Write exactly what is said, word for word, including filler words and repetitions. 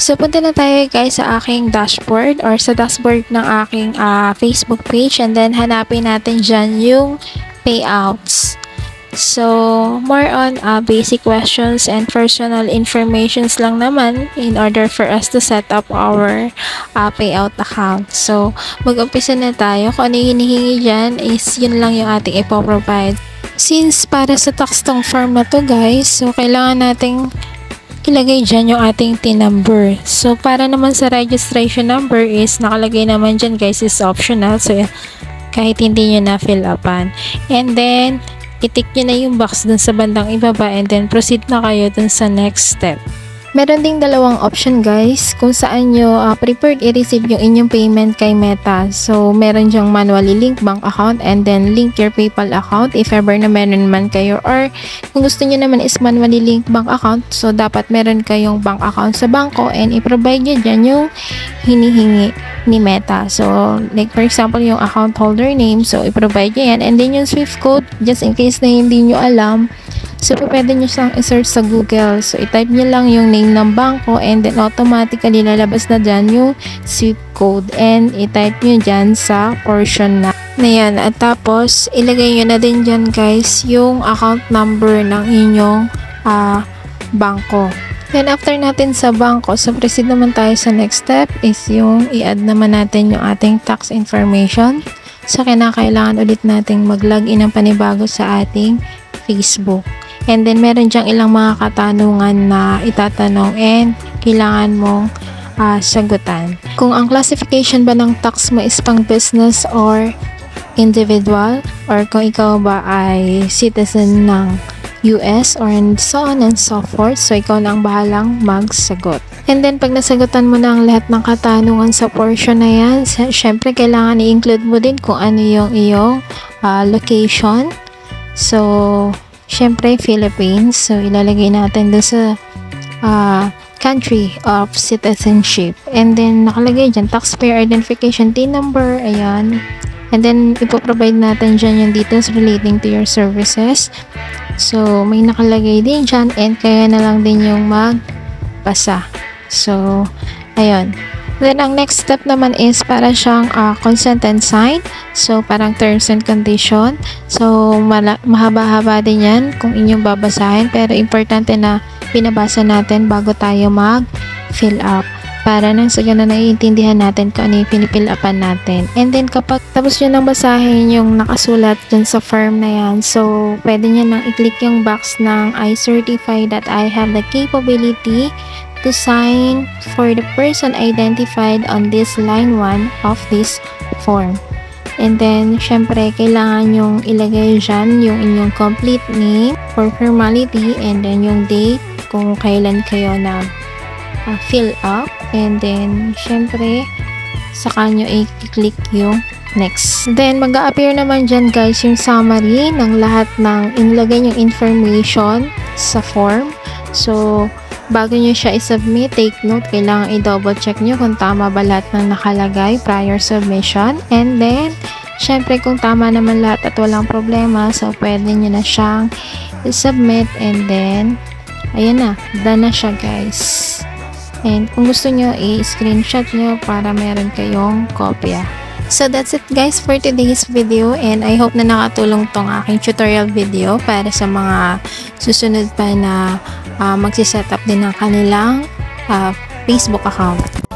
So, punta na tayo guys sa aking dashboard or sa dashboard ng aking uh, Facebook page, and then hanapin natin dyan yung payouts. So, more on uh, basic questions and personal informations lang naman in order for us to set up our uh, payout account. So, mag-umpisa na tayo. Kung ano yung hinihingi dyan is yun lang yung ating ipoprovide. Since para sa tax tong form na to guys, so kailangan nating ilagay dyan yung ating T I N number. So, para naman sa registration number is nakalagay naman dyan guys is optional. So, kahit hindi nyo na fill upan. And then, i-tick nyo na yung box dun sa bandang ibaba and then proceed na kayo dun sa next step. Meron ding dalawang option guys kung saan nyo uh, prepared i-receive yung inyong payment kay Meta. So, meron dyang manually link bank account and then link your PayPal account if ever na meron man kayo, or kung gusto nyo naman is manually link bank account, so dapat meron kayong bank account sa bangko and i-provide nyo dyan yung hinihingi ni Meta. So, like for example, yung account holder name, so i-provide nyo yan, and then yung Swift code, just in case na hindi nyo alam, so pwede nyo siyang i-search sa Google. So, i-type nyo lang yung name ng bangko and then automatically lalabas na dyan yung Swift code and i-type nyo dyan sa portion na na yan. At tapos, ilagay nyo na din dyan guys yung account number ng inyong uh, bangko. Then, after natin sa bangko, so proceed naman tayo sa next step is yung i-add naman natin yung ating tax information. So, kinakailangan ulit nating mag-login ng panibago sa ating Facebook. And then, meron dyang ilang mga katanungan na itatanong and kailangan mong uh, sagutan. Kung ang classification ba ng tax mo is pang business or individual, or kung ikaw ba ay citizen ng U S or and so on and so forth. So, ikaw na ang bahalang magsagot. And then, pag nasagutan mo na ang lahat ng katanungan sa portion na yan, syempre, kailangan i-include mo din kung ano yung iyong uh, location. So, syempre, Philippines. So, ilalagay natin doon sa uh, country of citizenship. And then, nakalagay dyan, taxpayer identification T I N number. Ayan. And then, ipoprovide natin dyan yung details relating to your services. So, may nakalagay din dyan and kaya na lang din yung magbasa. So, ayun. Then, ang next step naman is para siyang uh, consent and sign. So, parang terms and condition. So, mahaba-haba din yan kung inyong babasahin. Pero, importante na pinabasa natin bago tayo mag-fill up. Para nang sa ganun naiintindihan natin kung ano yung pinipill upan natin. And then, kapag tapos nyo nang basahin yung nakasulat dun sa form na yan, so, pwede nyo nang i-click yung box ng I certify that I have the capability to sign for the person identified on this line one of this form. And then, syempre, kailangan yung ilagay dyan yung inyong complete name for formality and then yung date kung kailan kayo na uh, fill up. And then, syempre, saka nyo i-click yung next. Then, mag-a-appear naman dyan guys yung summary ng lahat ng inilagay yung information sa form. So, bago nyo siya i-submit, take note, kailangan i-double check nyo kung tama ba lahat ng nakalagay prior submission. And then, syempre kung tama naman lahat at walang problema, so pwede nyo na siyang i-submit and then, ayun na, done na siya guys. And kung gusto nyo, i-screenshot nyo para meron kayong kopya. So that's it guys for today's video, and I hope na nakatulong tong aking tutorial video para sa mga susunod pa na uh, magsiset up din ng kanilang uh, Facebook account.